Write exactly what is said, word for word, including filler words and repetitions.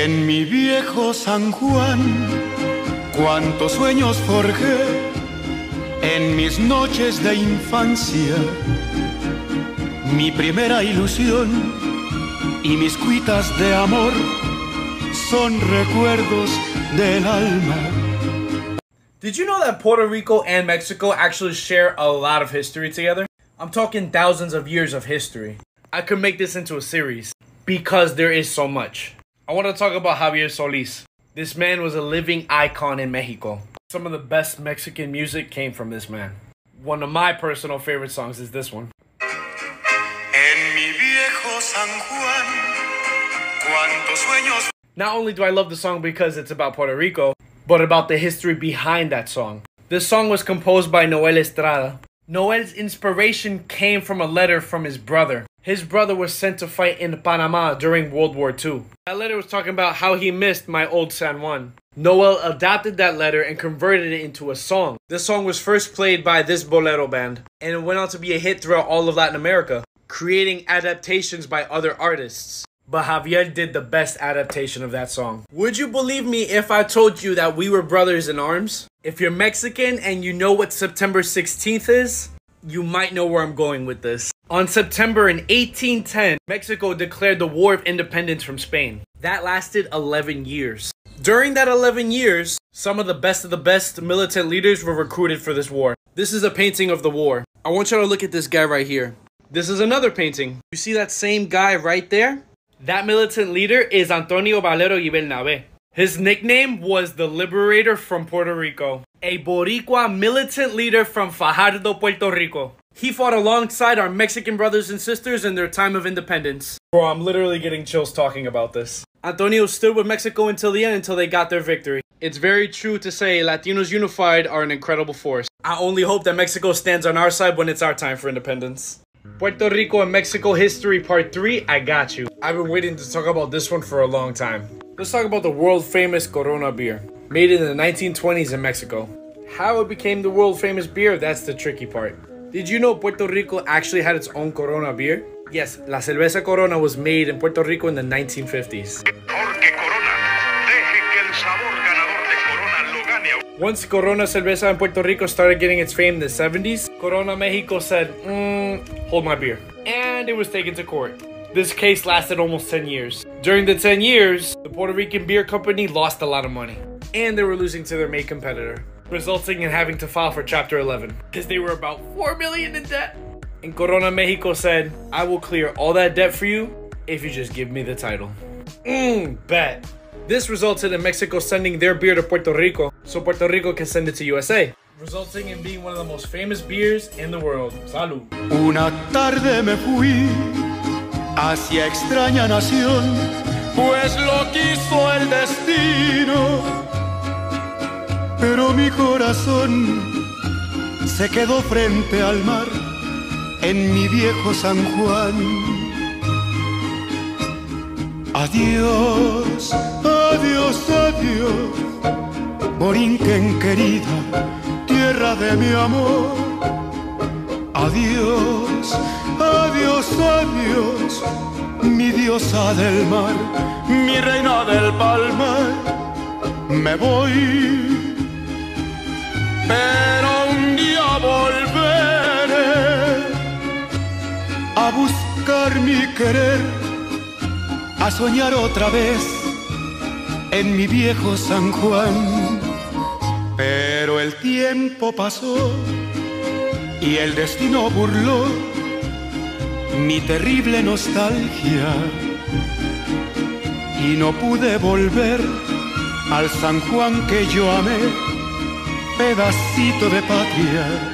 En mi viejo San Juan, cuántos sueños forjé en mis noches de infancia. Mi primera ilusión y mis cuitas de amor son recuerdos del alma. Did you know that Puerto Rico and Mexico actually share a lot of history together? I'm talking thousands of years of history. I could make this into a series because there is so much. I want to talk about Javier Solís. This man was a living icon in Mexico. Some of the best Mexican music came from this man. One of my personal favorite songs is this one. En mi viejo San Juan, cuántos sueños. Not only do I love the song because it's about Puerto Rico, but about the history behind that song. This song was composed by Noel Estrada. Noel's inspiration came from a letter from his brother. His brother was sent to fight in Panama during World War Two. That letter was talking about how he missed my old San Juan. Noel adapted that letter and converted it into a song. This song was first played by this bolero band, and it went on to be a hit throughout all of Latin America, creating adaptations by other artists. But Javier did the best adaptation of that song. Would you believe me if I told you that we were brothers in arms? If you're Mexican and you know what September sixteenth is, you might know where I'm going with this. On September in eighteen ten, Mexico declared the War of Independence from Spain. That lasted eleven years. During that eleven years, some of the best of the best militant leaders were recruited for this war. This is a painting of the war. I want you to look at this guy right here. This is another painting. You see that same guy right there? That militant leader is Antonio Valero y Bernabe. His nickname was the Liberator from Puerto Rico, a Boricua militant leader from Fajardo, Puerto Rico. He fought alongside our Mexican brothers and sisters in their time of independence. Bro, I'm literally getting chills talking about this. Antonio stood with Mexico until the end, until they got their victory. It's very true to say Latinos unified are an incredible force. I only hope that Mexico stands on our side when it's our time for independence. Puerto Rico and Mexico History Part three, I got you. I've been waiting to talk about this one for a long time. Let's talk about the world famous Corona beer, made in the nineteen twenties in Mexico. How it became the world famous beer, that's the tricky part. Did you know Puerto Rico actually had its own Corona beer? Yes, La Cerveza Corona was made in Puerto Rico in the nineteen fifties. Once Corona Cerveza in Puerto Rico started getting its fame in the seventies, Corona Mexico said, mm, hold my beer. And it was taken to court. This case lasted almost ten years. During the ten years, the Puerto Rican beer company lost a lot of money. And they were losing to their main competitor, resulting in having to file for Chapter eleven, because they were about four million dollars in debt. And Corona Mexico said, I will clear all that debt for you if you just give me the title. Mmm, bet. This resulted in Mexico sending their beer to Puerto Rico, so Puerto Rico can send it to U S A, resulting in being one of the most famous beers in the world. Salud. Una tarde me fui hacia extraña nación, pues lo quiso el destino. Pero mi corazón se quedó frente al mar en mi viejo San Juan. Adiós, adiós, adiós, Borinquen querida, tierra de mi amor. Adiós, adiós, adiós, mi diosa del mar, mi reina del palmar. Me voy, pero un día volveré a buscar mi querer, a soñar otra vez en mi viejo San Juan. Pero el tiempo pasó y el destino burló mi terrible nostalgia y no pude volver al San Juan que yo amé, pedacito de patria.